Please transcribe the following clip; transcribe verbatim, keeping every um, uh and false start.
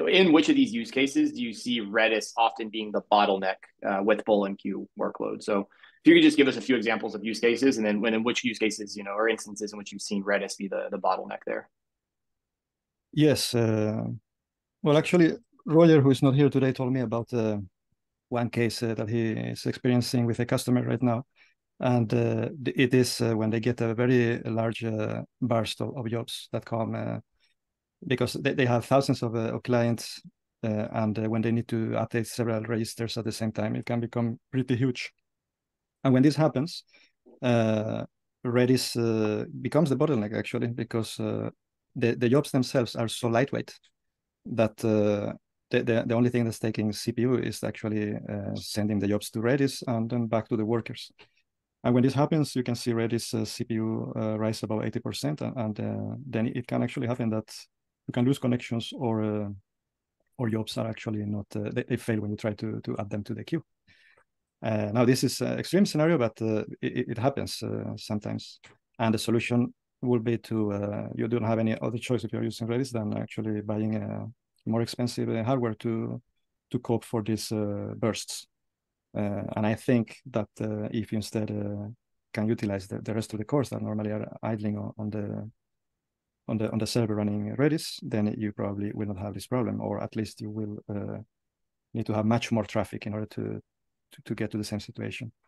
in which of these use cases do you see Redis often being the bottleneck uh, with BullMQ workload? So if you could just give us a few examples of use cases, and then when in which use cases, you know, or instances in which you've seen Redis be the the bottleneck there. Yes. Uh, well, actually, Roger, who is not here today, told me about uh, one case uh, that he is experiencing with a customer right now. And uh, it is uh, when they get a very large uh, burst of, of jobs that come uh, because they, they have thousands of, uh, of clients. Uh, and uh, when they need to update several registers at the same time, it can become pretty huge. And when this happens, uh, Redis uh, becomes the bottleneck, actually, because uh, the, the jobs themselves are so lightweight that uh, the, the, the only thing that's taking C P U is actually uh, sending the jobs to Redis and then back to the workers. And when this happens, you can see Redis uh, C P U uh, rise about eighty percent, and, and uh, then it can actually happen that you can lose connections, or uh, or jobs are actually not, uh, they, they fail when you try to, to add them to the queue. Uh, now, this is an extreme scenario, but uh, it, it happens uh, sometimes. And the solution will be to, uh, you don't have any other choice if you're using Redis than actually buying a more expensive uh, hardware to, to cope for these uh, bursts. Uh, and I think that uh, if you instead uh, can utilize the, the rest of the cores that normally are idling on, on the on the on the server running Redis, then you probably will not have this problem, or at least you will uh, need to have much more traffic in order to, to to get to the same situation.